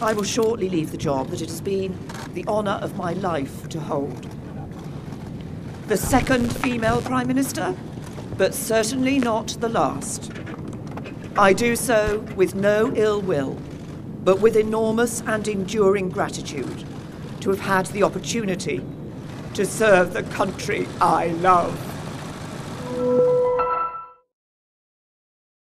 I will shortly leave the job that it has been the honour of my life to hold. The second female Prime Minister, but certainly not the last. I do so with no ill will, but with enormous and enduring gratitude to have had the opportunity to serve the country I love.